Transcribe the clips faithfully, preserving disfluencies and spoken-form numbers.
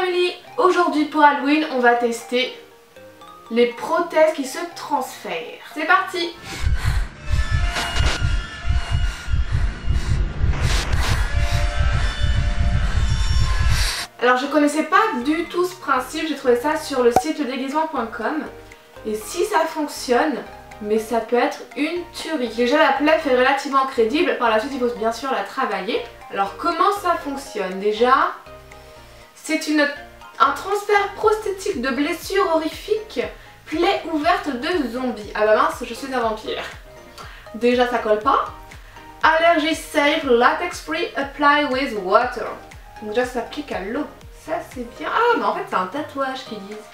family! Aujourd'hui pour Halloween, on va tester les prothèses qui se transfèrent. C'est parti! Alors je connaissais pas du tout ce principe, j'ai trouvé ça sur le site le déguisement point com. Et si ça fonctionne, mais ça peut être une tuerie. Déjà la plaie fait relativement crédible, par la suite il faut bien sûr la travailler. Alors comment ça fonctionne? Déjà, c'est une un transfert prosthétique de blessures horrifiques, plaie ouverte de zombies. Ah bah mince, je suis un vampire. Déjà ça colle pas. Allergy safe, latex free, apply with water. Donc déjà ça s'applique à l'eau. Ça c'est bien. Ah mais en fait c'est un tatouage qu'ils disent.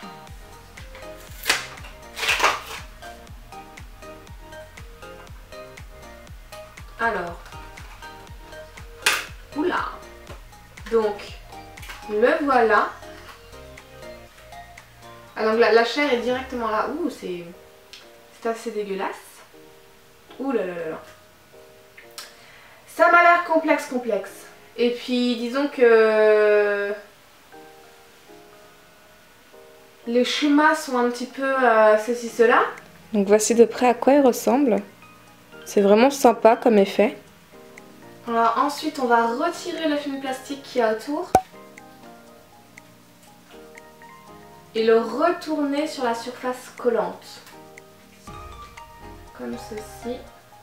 Alors. Oula. Donc le voilà. Ah donc la, la chair est directement là. Ouh, c'est assez dégueulasse. Ouh là là là là. Ça m'a l'air complexe complexe. Et puis disons que les schémas sont un petit peu euh, ceci cela. Donc voici de près à quoi il ressemble. C'est vraiment sympa comme effet. Alors ensuite on va retirer le film plastique qu'il y a autour. Et le retourner sur la surface collante. Comme ceci.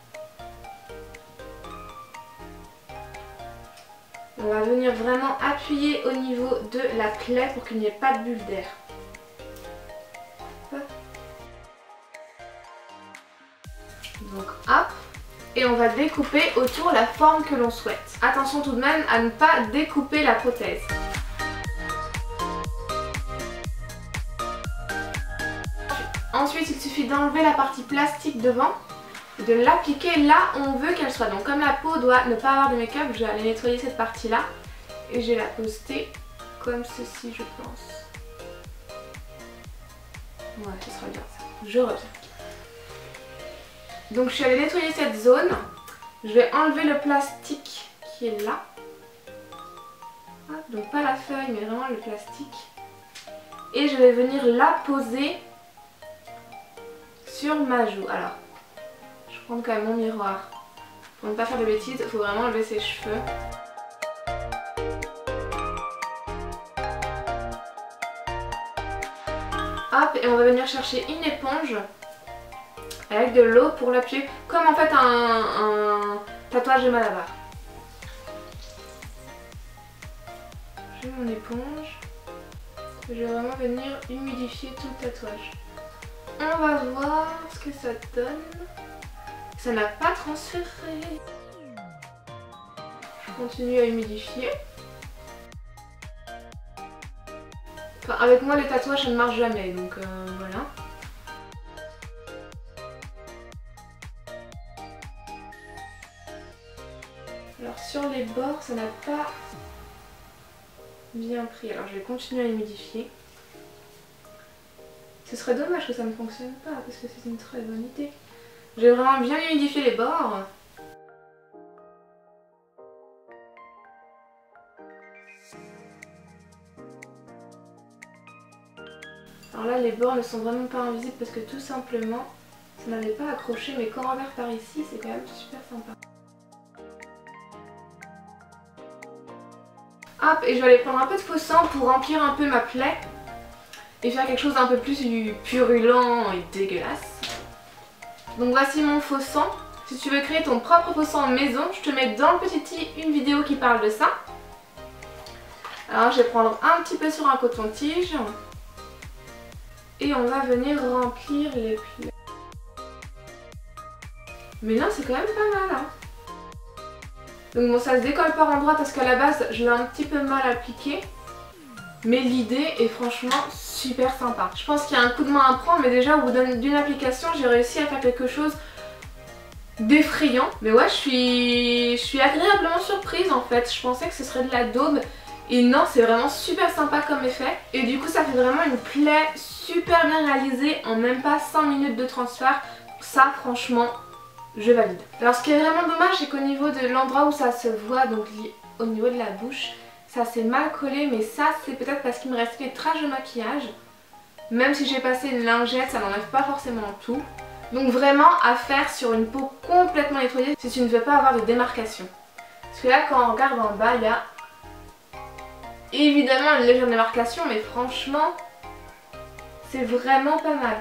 On va venir vraiment appuyer au niveau de la plaie pour qu'il n'y ait pas de bulle d'air. Donc hop. Et on va découper autour la forme que l'on souhaite. Attention tout de même à ne pas découper la prothèse. Ensuite, il suffit d'enlever la partie plastique devant et de l'appliquer là où on veut qu'elle soit. Donc comme la peau doit ne pas avoir de make-up, je vais aller nettoyer cette partie-là et je vais la poster comme ceci, je pense. Ouais, ce sera bien ça. Je reviens. Donc je suis allée nettoyer cette zone. Je vais enlever le plastique qui est là. Donc pas la feuille, mais vraiment le plastique. Et je vais venir la poser sur ma joue. Alors, je prends quand même mon miroir. Pour ne pas faire de bêtises, il faut vraiment enlever ses cheveux. Hop, et on va venir chercher une éponge avec de l'eau pour l'appuyer, comme en fait un, un tatouage de Malabar. J'ai mon éponge. Je vais vraiment venir humidifier tout le tatouage. On va voir ce que ça donne. Ça n'a pas transféré. Je continue à humidifier. Enfin, avec moi les tatouages ça ne marche jamais, donc euh, voilà. Alors sur les bords ça n'a pas bien pris, alors je vais continuer à humidifier. Ce serait dommage que ça ne fonctionne pas parce que c'est une très bonne idée. J'ai vraiment bien humidifié les bords. Alors là les bords ne sont vraiment pas invisibles parce que tout simplement ça n'avait pas accroché, mais quand on regarde par ici c'est quand même super sympa. Hop, et je vais aller prendre un peu de faux sang pour remplir un peu ma plaie. Et faire quelque chose d'un peu plus purulent et dégueulasse. Donc voici mon faux sang. Si tu veux créer ton propre faux sang maison, je te mets dans le petit i une vidéo qui parle de ça. Alors je vais prendre un petit peu sur un coton-tige. Et on va venir remplir les plaies. Mais là c'est quand même pas mal hein. Donc bon, ça se décolle par endroits parce qu'à la base je l'ai un petit peu mal appliqué. Mais l'idée est franchement super sympa. Je pense qu'il y a un coup de main à prendre, mais déjà au bout d'une application j'ai réussi à faire quelque chose d'effrayant. Mais ouais, je suis, je suis agréablement surprise en fait. Je pensais que ce serait de la daube. Et non, c'est vraiment super sympa comme effet. Et du coup ça fait vraiment une plaie super bien réalisée en même pas cinq minutes de transfert. Ça franchement, je valide. Alors ce qui est vraiment dommage, c'est qu'au niveau de l'endroit où ça se voit, donc au niveau de la bouche, ça s'est mal collé, mais ça c'est peut-être parce qu'il me restait des traces de maquillage. Même si j'ai passé une lingette, ça n'enlève pas forcément tout. Donc vraiment à faire sur une peau complètement nettoyée si tu ne veux pas avoir de démarcation. Parce que là quand on regarde en bas, il y a évidemment une légère démarcation, mais franchement c'est vraiment pas mal.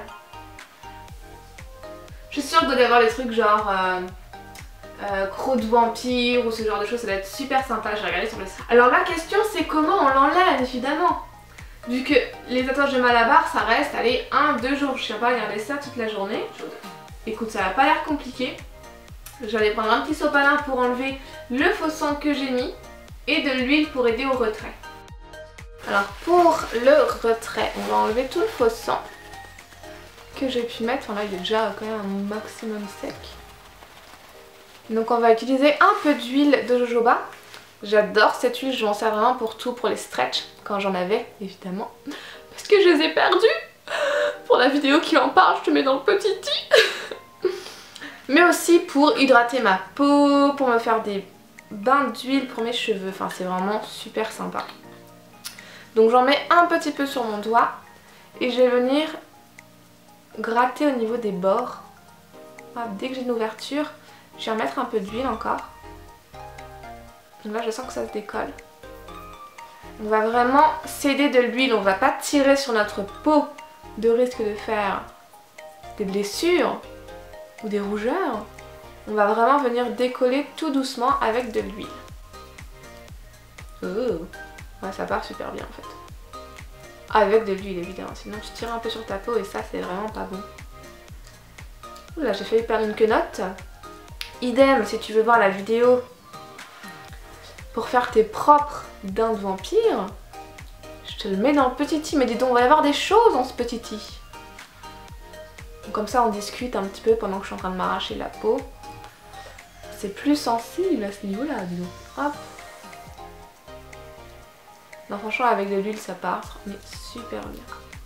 Je suis sûre que doit y avoir des trucs genre euh, euh, crocs de vampire ou ce genre de choses, ça doit être super sympa, j'ai regardé sur le site. Alors la question c'est comment on l'enlève évidemment. Vu que les tatouages de Malabar ça reste, allez, un deux jours, je ne sais pas regarder ça toute la journée. Écoute, ça n'a pas l'air compliqué. J'allais prendre un petit sopalin pour enlever le faux sang que j'ai mis et de l'huile pour aider au retrait. Alors pour le retrait, on va enlever tout le faux sang que j'ai pu mettre. Enfin là il est déjà quand même un maximum sec. Donc on va utiliser un peu d'huile de jojoba. J'adore cette huile, je m'en sers vraiment pour tout, pour les stretch, quand j'en avais évidemment. Parce que je les ai perdus. Pour la vidéo qui en parle, je te mets dans le petit i. Mais aussi pour hydrater ma peau, pour me faire des bains d'huile pour mes cheveux. Enfin c'est vraiment super sympa. Donc j'en mets un petit peu sur mon doigt. Et je vais venir gratter au niveau des bords. Ah, dès que j'ai une ouverture, je vais remettre un peu d'huile encore. Donc là je sens que ça se décolle. On va vraiment s'aider de l'huile, on va pas tirer sur notre peau de risque de faire des blessures ou des rougeurs. On va vraiment venir décoller tout doucement avec de l'huile. Oh, ouais, ça part super bien en fait. Avec de l'huile évidemment, sinon tu tires un peu sur ta peau et ça c'est vraiment pas bon. Oula, j'ai failli perdre une quenotte. Idem si tu veux voir la vidéo pour faire tes propres dents de vampire, je te le mets dans le petit i. Mais dis donc, on va y avoir des choses dans ce petit i. Donc comme ça on discute un petit peu pendant que je suis en train de m'arracher la peau. C'est plus sensible à ce niveau là, dis donc. Hop. Non franchement avec de l'huile ça part, mais super bien.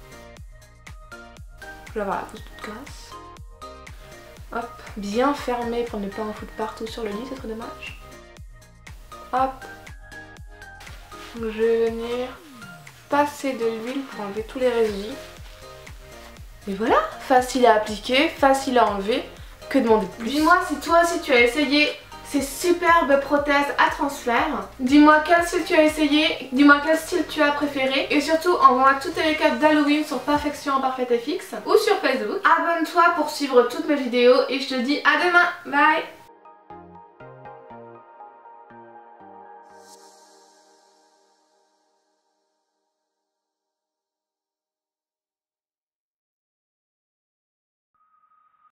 Je vais avoir la peau toute grasse. Hop, bien fermé pour ne pas en foutre partout sur le lit, c'est trop dommage. Hop. Donc je vais venir passer de l'huile pour enlever tous les résidus. Et voilà, facile à appliquer, facile à enlever, que demander de plus. Dis-moi si toi aussi tu as essayé ces superbes prothèses à transfert. Dis-moi quel style tu as essayé, dis-moi quel style tu as préféré. Et surtout envoie-moi tous tes make-up d'Halloween sur Perfection Parfaite et Fixe ou sur Facebook. Abonne-toi pour suivre toutes mes vidéos et je te dis à demain, bye.